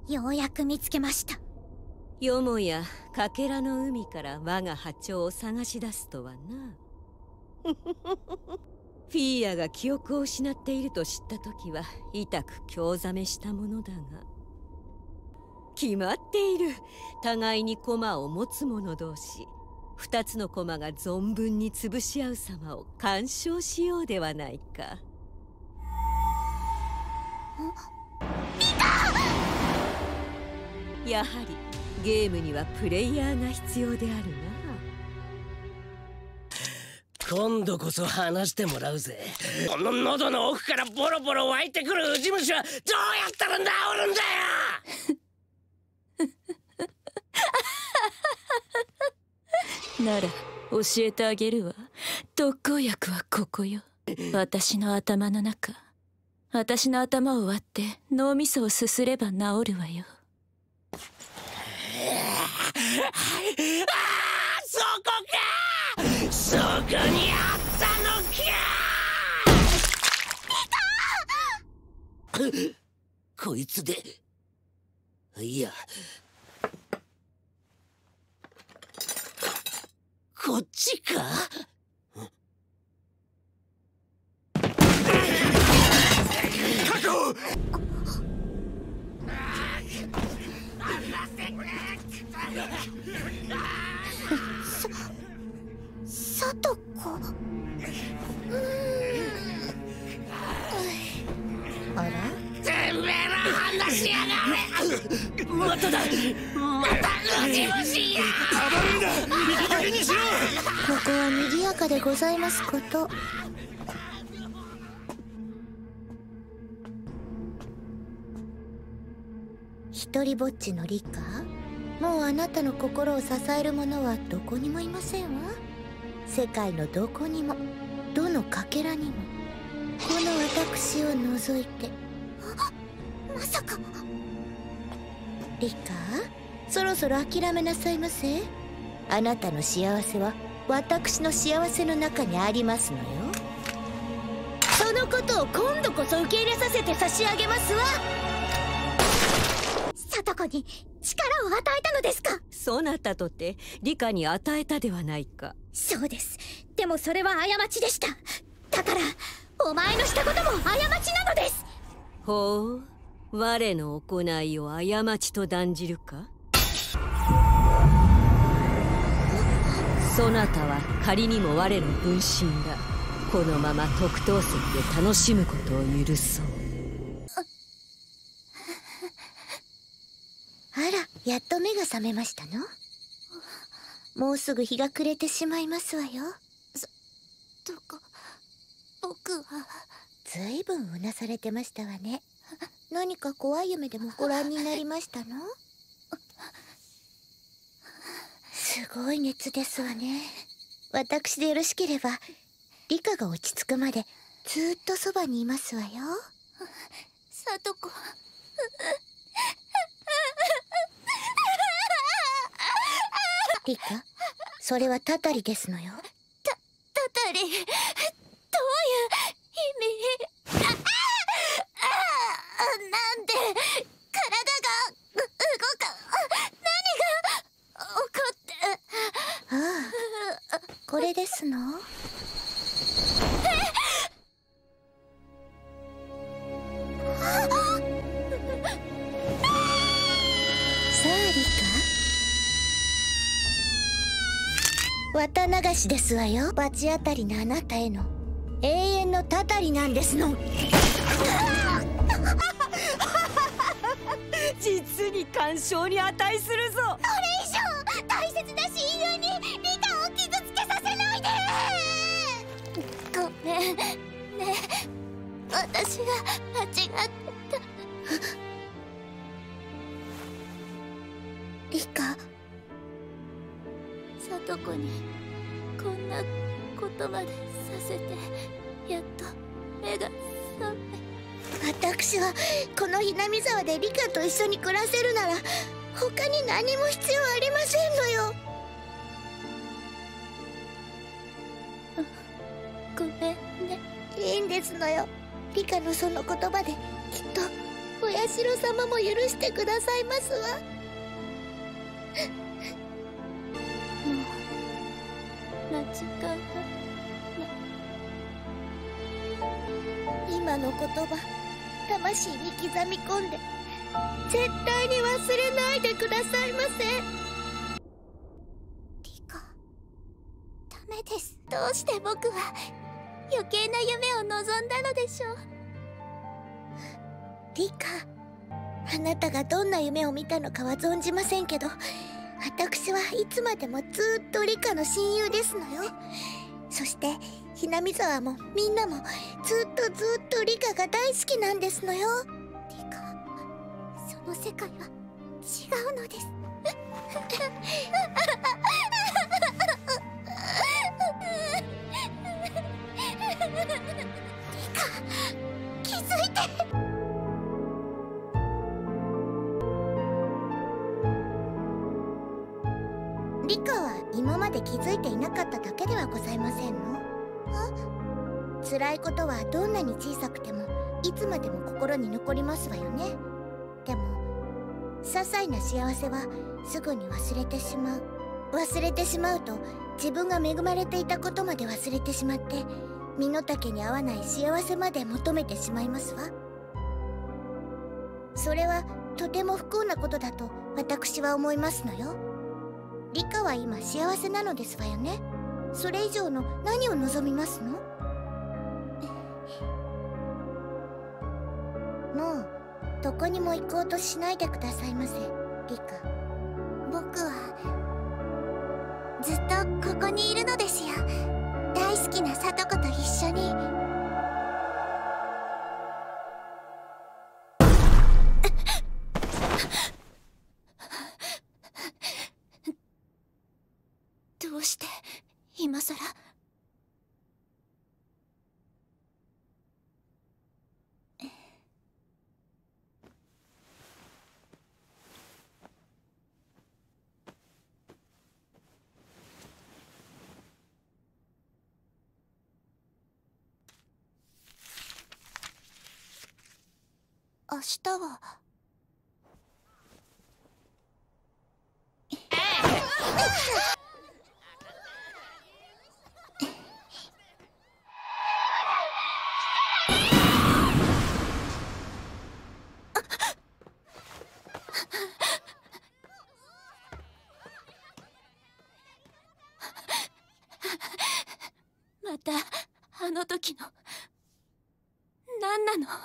ようやく見つけました。 よもやかけらの海から我が波長を探し出すとはな。フィーヤが記憶を失っていると知った時は痛く興ざめしたものだが、決まっている。互いに駒を持つ者同士、二つの駒が存分に潰し合う様を鑑賞しようではないか。やはりゲームにはプレイヤーが必要であるな。 今度こそ話してもらうぜ。この喉の奥からボロボロ湧いてくるウジ虫はどうやったら治るんだよ。 なら教えてあげるわ。特効薬はここよ。私の頭の中、私の頭を割って脳みそをすすれば治るわよ。 そこか。そこにあったのか。こいつでいや、こっちか。確保。 さとこ。あら？ てめえら話しやがれ。まただ。またウジ虫や。暴れんな。いい加減にしろ。 ここは賑やかでございますこと。一人ぼっちのリカ、もうあなたの心を支える者はどこにもいませんわ。世界のどこにも、どのかけらにも、この私を除いて。まさか。リカ、そろそろ諦めなさいませ。あなたの幸せは私の幸せの中にありますのよ。そのことを今度こそ受け入れさせて差し上げますわ。サトコに力を与えたのですか？ そなたとてリカに与えたではないか。 そうです。でもそれは過ちでした。だからお前のしたことも過ちなのです。 ほう、我の行いを過ちと断じるか。そなたは仮にも我の分身だ。このまま特等席で楽しむことを許そう。 あら、やっと目が覚めましたの？もうすぐ日が暮れてしまいますわよ。どこ、僕は。ずいぶんうなされてましたわね。何か怖い夢でもご覧になりましたの？すごい熱ですわね。私でよろしければリカが落ち着くまでずーっとそばにいますわよ。さとこ。リカ、それはタタリですのよ。タタリ、どういう意味？なんで体が動か、何が起こって。ああ、これですの？さあリカ、綿流しですわよ。罰当たりのあなたへの永遠のたたりなんですの。 実に感傷に値するぞ。 これ以上大切な親友にリカを傷つけさせないで。ごめんね、私が間違ってた。リカ、さとこにこんなことまでさせて、やっと目が覚め。私はこのひなみ沢でリカと一緒に暮らせるなら他に何も必要ありませんのよ。ごめんね。いいんですのよ。リカのその言葉できっとお社様も許してくださいますわ。もう間違い今の言葉、魂に刻み込んで絶対に忘れないでくださいませ。リカ、ダメです。どうして僕は余計な夢を望んだのでしょう。リカ、あなたがどんな夢を見たのかは存じませんけど、私はいつまでもずっとリカの親友ですのよ。そしてひなみ沢もみんなもずっとリカが大好きなんですのよ。リカ、その世界は違うのです。リカ、気づいて。リカは今まで気づいていなかっただけではございませんの？辛いことはどんなに小さくてもいつまでも心に残りますわよね。でも些細な幸せはすぐに忘れてしまう。忘れてしまうと自分が恵まれていたことまで忘れてしまって、身の丈に合わない幸せまで求めてしまいますわ。それはとても不幸なことだと私は思いますのよ。リカは今幸せなのですわよね。それ以上の何を望みますの？もうどこにも行こうとしないでくださいませ、リカ。僕はずっとここにいるのですよ。大好きなサトコと一緒に。どうして今さら。明日はまたあの時の何なの？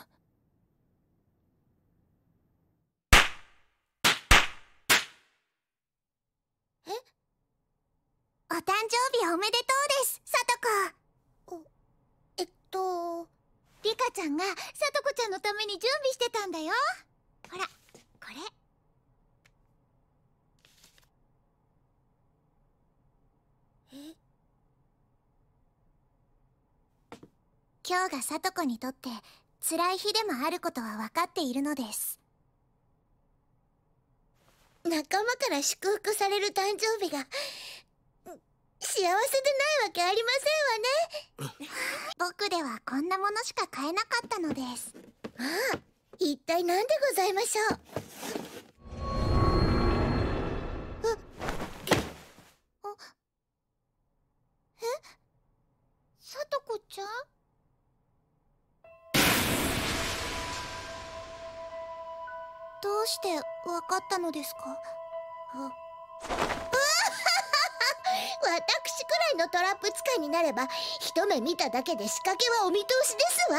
お誕生日おめでとうです、サトコ。リカちゃんがサトコちゃんのために準備してたんだよ。ほら、これ。今日がサトコにとって辛い日でもあることは分かっているのです。仲間から祝福される誕生日が幸せでないわけありませんわね。僕ではこんなものしか買えなかったのです。ああ、一体何でございましょう。サトコちゃん？どうしてわかったのですか？私くらいのトラップ使いになれば一目見ただけで仕掛けはお見通しですわ。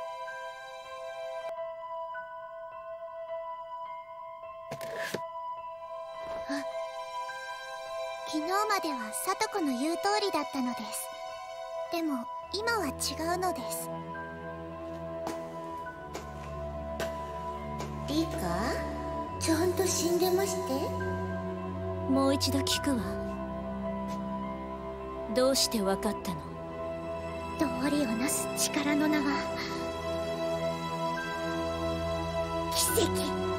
昨日まではサトコの言う通りだったのです。でも今は違うのです。リカ、ちゃんと死んでまして？もう一度聞くわ。どうして分かったの？道理をなす力の名は奇跡。